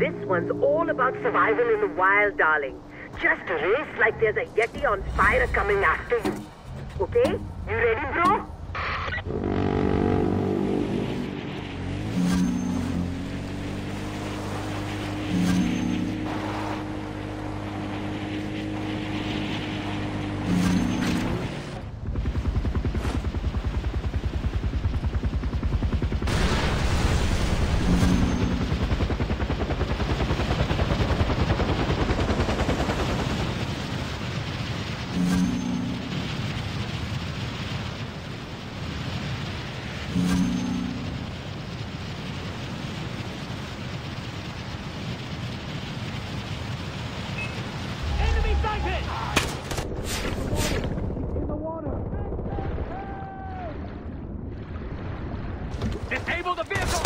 This one's all about survival in the wild, darling. Just race like there's a Yeti on fire coming after you. Okay? You ready, bro? Disable the vehicle!